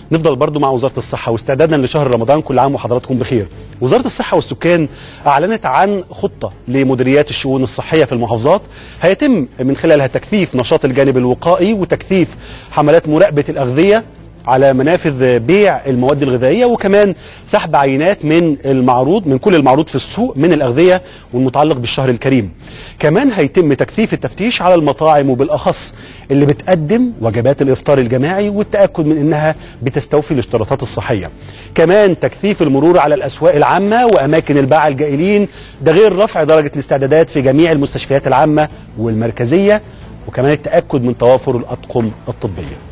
نفضل برضو مع وزارة الصحة واستعدادا لشهر رمضان. كل عام وحضراتكم بخير. وزارة الصحة والسكان أعلنت عن خطة لمديريات الشؤون الصحية في المحافظات هيتم من خلالها تكثيف نشاط الجانب الوقائي وتكثيف حملات مراقبة الأغذية على منافذ بيع المواد الغذائية، وكمان سحب عينات من كل المعروض في السوق من الأغذية والمتعلق بالشهر الكريم. كمان هيتم تكثيف التفتيش على المطاعم وبالأخص اللي بتقدم وجبات الإفطار الجماعي والتأكد من أنها بتستوفي الاشتراطات الصحية. كمان تكثيف المرور على الأسواق العامة وأماكن الباعة الجائلين، ده غير رفع درجة الاستعدادات في جميع المستشفيات العامة والمركزية، وكمان التأكد من توافر الأطقم الطبية.